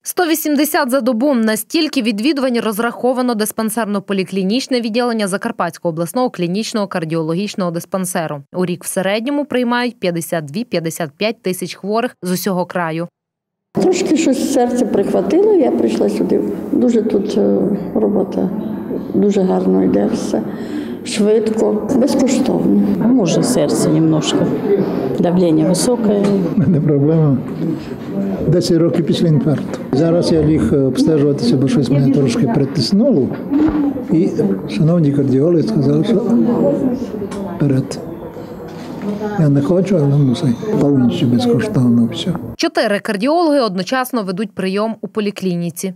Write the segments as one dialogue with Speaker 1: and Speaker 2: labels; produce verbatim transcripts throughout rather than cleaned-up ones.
Speaker 1: сто вісімдесят за добу. Настільки відвідувань розраховано диспансерно-поліклінічне відділення Закарпатського обласного клінічного кардіологічного диспансеру. У рік в середньому приймають п'ятдесят дві - п'ятдесят п'ять тисяч хворих з усього краю.
Speaker 2: Трошки щось серце прихватило, я прийшла сюди. Дуже тут робота, дуже гарно йде все. Швидко, безкоштовно.
Speaker 3: Може, серце немножко. Давлення високе.
Speaker 4: Не проблема. десять років після інфаркту. Зараз я ліг обстежуватися, бо щось мене трошки притиснуло. І шановні кардіологи сказали, що вперед. Я не хочу, але мусить. Повністю безкоштовно все.
Speaker 1: Чотири кардіологи одночасно ведуть прийом у поліклініці.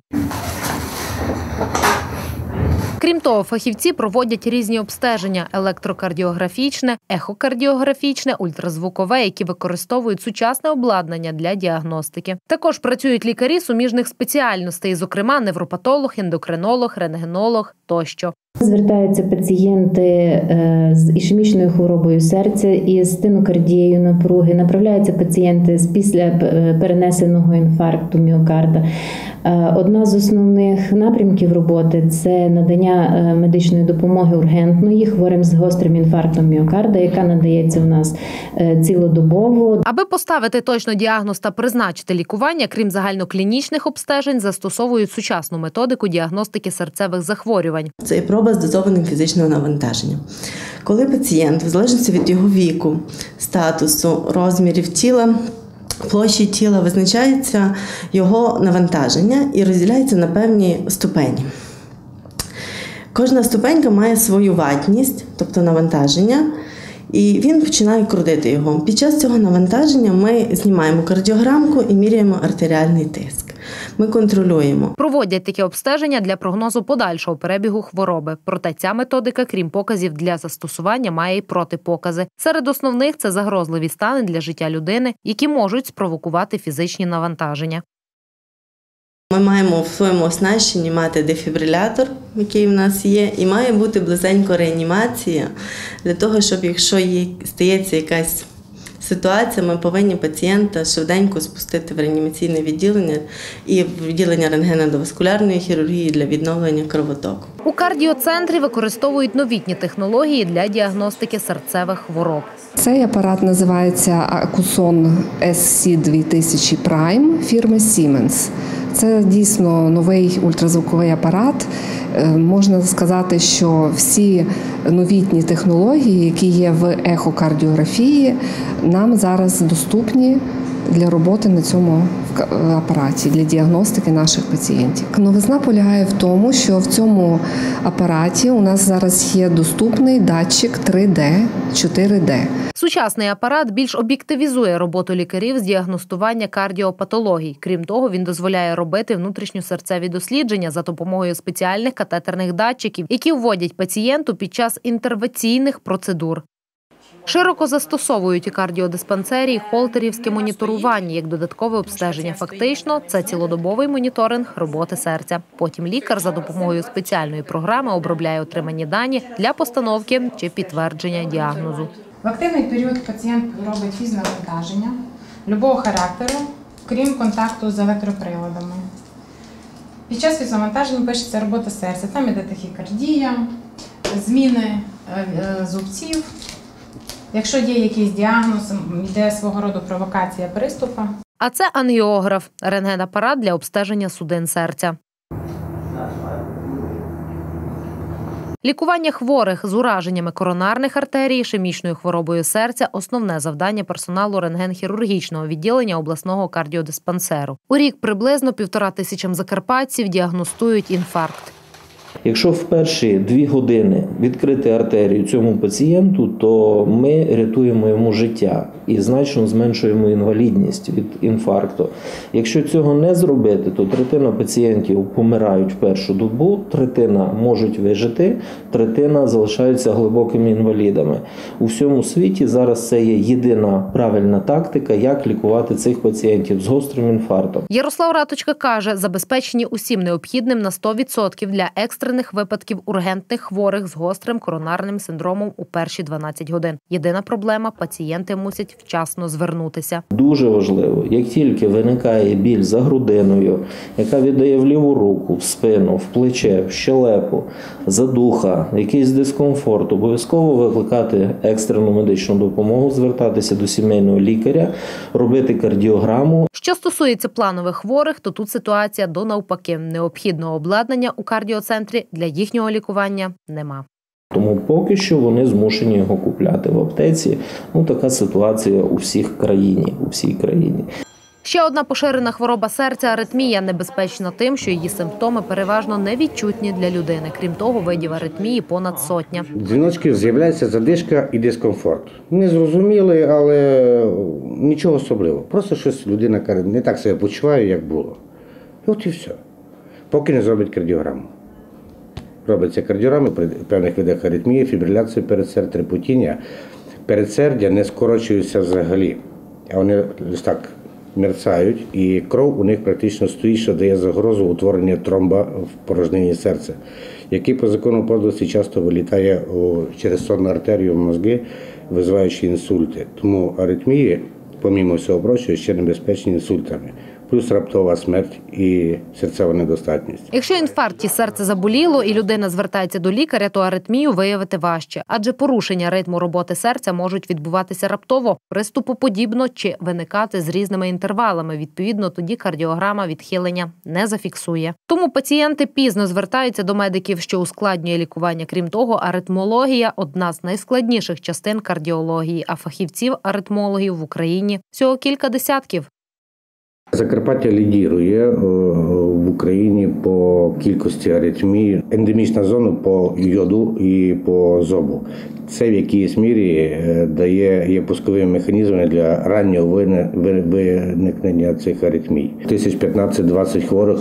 Speaker 1: Крім того, фахівці проводять різні обстеження – електрокардіографічне, ехокардіографічне, ультразвукове, які використовують сучасне обладнання для діагностики. Також працюють лікарі суміжних спеціальностей, зокрема невропатолог, ендокринолог, рентгенолог тощо.
Speaker 5: Звертаються пацієнти з ішемічною хворобою серця і з стенокардією напруги. Направляються пацієнти з після перенесеного інфаркту міокарда. Одна з основних напрямків роботи – це надання медичної допомоги ургентної хворим з гострим інфарктом міокарда, яка надається у нас цілодобово.
Speaker 1: Аби поставити точно діагноз та призначити лікування, крім загальноклінічних обстежень, застосовують сучасну методику діагностики серцевих захворювань.
Speaker 6: Це проба з дозованим фізичного навантаження. Коли пацієнт, в залежності від його віку, статусу, розмірів тіла, площі тіла, визначається його навантаження і розділяється на певні ступені. Кожна ступенька має свою ватність, тобто навантаження, і він починає крутити його. Під час цього навантаження ми знімаємо кардіограмку і міряємо артеріальний тиск. Ми контролюємо.
Speaker 1: Проводять такі обстеження для прогнозу подальшого перебігу хвороби. Проте ця методика, крім показів для застосування, має й протипокази. Серед основних – це загрозливі стани для життя людини, які можуть спровокувати фізичні навантаження.
Speaker 6: Ми маємо в своєму оснащенні мати дефібрилятор, який в нас є, і має бути близенько реанімація для того, щоб якщо стається якась ситуація, ми повинні пацієнта швиденько спустити в реанімаційне відділення і в відділення рентгенодоваскулярної хірургії для відновлення кровотоку.
Speaker 1: У кардіоцентрі використовують новітні технології для діагностики серцевих хвороб.
Speaker 7: Цей апарат називається Acuson ес сі дві тисячі Prime фірми Siemens. Це дійсно новий ультразвуковий апарат. Можна сказати, що всі новітні технології, які є в ехокардіографії, нам зараз доступні для роботи на цьому апараті, для діагностики наших пацієнтів. Новизна полягає в тому, що в цьому апараті у нас зараз є доступний датчик три Д, чотири Д.
Speaker 1: Сучасний апарат більш об'єктивізує роботу лікарів з діагностування кардіопатологій. Крім того, він дозволяє робити внутрішньосерцеві дослідження за допомогою спеціальних катетерних датчиків, які вводять пацієнту під час інтервенційних процедур. Широко застосовують у кардіодиспансері холтерівське моніторування як додаткове обстеження. Фактично, це цілодобовий моніторинг роботи серця. Потім лікар за допомогою спеціальної програми обробляє отримані дані для постановки чи підтвердження діагнозу.
Speaker 8: В активний період пацієнт робить фізнавантаження любого характеру, крім контакту з електроприладами. Під час фізнавантаження пишеться робота серця. Там іде тахікардія, зміни зубців. Якщо є якийсь діагноз, йде свого роду провокація приступу.
Speaker 1: А це ангіограф – рентгенапарат для обстеження судин серця. Лікування хворих з ураженнями коронарних артерій, ішемічною хворобою серця – основне завдання персоналу рентген-хірургічного відділення обласного кардіодиспансеру. У рік приблизно півтора тисячам закарпатців діагностують інфаркт.
Speaker 9: Якщо в перші дві години відкрити артерію цьому пацієнту, то ми рятуємо йому життя і значно зменшуємо інвалідність від інфаркту. Якщо цього не зробити, то третина пацієнтів помирають в першу добу, третина можуть вижити, третина залишаються глибокими інвалідами. У всьому світі зараз це є єдина правильна тактика, як лікувати цих пацієнтів з гострим інфарктом.
Speaker 1: Ярослав Раточка каже, забезпечені усім необхідним на сто відсотків для екстреної екстрених випадків ургентних хворих з гострим коронарним синдромом у перші дванадцять годин. Єдина проблема – пацієнти мусять вчасно звернутися.
Speaker 9: Дуже важливо, як тільки виникає біль за грудиною, яка віддає в ліву руку, в спину, в плече, в щелепу, задуха, якийсь дискомфорт, обов'язково викликати екстрену медичну допомогу, звертатися до сімейного лікаря, робити кардіограму.
Speaker 1: Що стосується планових хворих, то тут ситуація до навпаки. Необхідного обладнання у кардіоцентрі для їхнього лікування нема.
Speaker 9: Тому поки що вони змушені його купляти в аптеці. Ну, така ситуація у всіх країні, у всій країні.
Speaker 1: Ще одна поширена хвороба серця – аритмія, небезпечна тим, що її симптоми переважно невідчутні для людини. Крім того, видів аритмії понад сотня.
Speaker 10: Дзвіночків з'являється задишка і дискомфорт. Не зрозуміли, але нічого особливого. Просто щось людина каже, не так себе почуває, як було. І от і все. Поки не зробить кардіограму. Робиться кардіограми при певних видах аритмії, фібриляції передсердя, трепотіння. Передсердя не скорочуються взагалі, а вони лише так мерцають, і кров у них практично стоїть, що дає загрозу утворення тромба в порожнині серця, який по закону подлості часто вилітає через сонну артерію в мозги, визиваючи інсульти. Тому аритмії, помімо всього прочого, ще небезпечні інсультами. Плюс раптова смерть і серцева недостатність.
Speaker 1: Якщо інфаркті серце заболіло і людина звертається до лікаря, то аритмію виявити важче. Адже порушення ритму роботи серця можуть відбуватися раптово, приступоподібно чи виникати з різними інтервалами. Відповідно, тоді кардіограма відхилення не зафіксує. Тому пацієнти пізно звертаються до медиків, що ускладнює лікування. Крім того, аритмологія – одна з найскладніших частин кардіології, а фахівців-аритмологів в Україні всього кілька десятків.
Speaker 10: Закарпаття лідірує в Україні по кількості аритмій. Ендемічна зона по йоду і по зобу. Це в якійсь мірі дає є пусковими механізмами для раннього виникнення цих аритмій. Тисяч п'ятнадцять-двадцять хворих,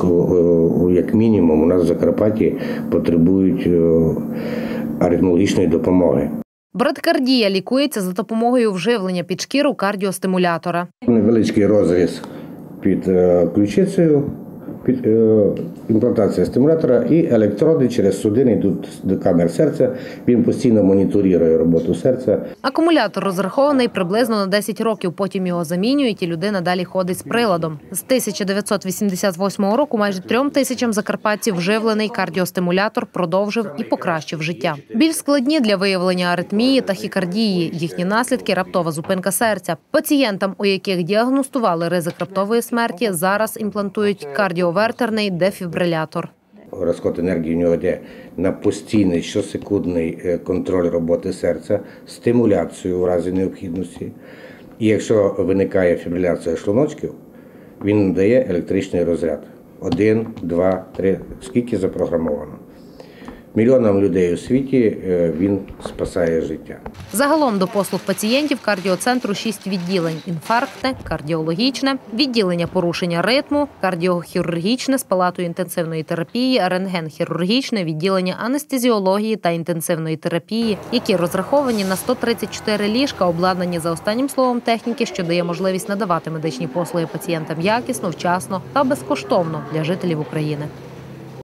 Speaker 10: як мінімум, у нас в Закарпатті потребують аритмологічної допомоги.
Speaker 1: Брадикардія лікується за допомогою вживлення під шкіру кардіостимулятора.
Speaker 10: Невеличкий розріз під ключицею, під імплантація стимулятора і електроди через судини йдуть до камер серця. Він постійно моніторує роботу серця.
Speaker 1: Акумулятор розрахований приблизно на десять років, потім його замінюють і людина далі ходить з приладом. З тисяча дев'ятсот вісімдесят восьмого року майже трьом тисячам закарпатців вживлений кардіостимулятор продовжив і покращив життя. Більш складні для виявлення аритмії та тахікардії. Їхні наслідки – раптова зупинка серця. Пацієнтам, у яких діагностували ризик раптової смерті, зараз імплантують кардіовертерний дефібрилятор.
Speaker 10: Розход енергії в нього йде на постійний щосекундний контроль роботи серця, стимуляцію в разі необхідності. І якщо виникає фібриляція шлуночків, він надає електричний розряд. Один, два, три, скільки запрограмовано. Мільйонам людей у світі він спасає життя.
Speaker 1: Загалом до послуг пацієнтів кардіоцентру шість відділень – інфарктне, кардіологічне, відділення порушення ритму, кардіохірургічне з палатою інтенсивної терапії, рентген-хірургічне, відділення анестезіології та інтенсивної терапії, які розраховані на сто тридцять чотири ліжка, обладнані за останнім словом техніки, що дає можливість надавати медичні послуги пацієнтам якісно, вчасно та безкоштовно для жителів України.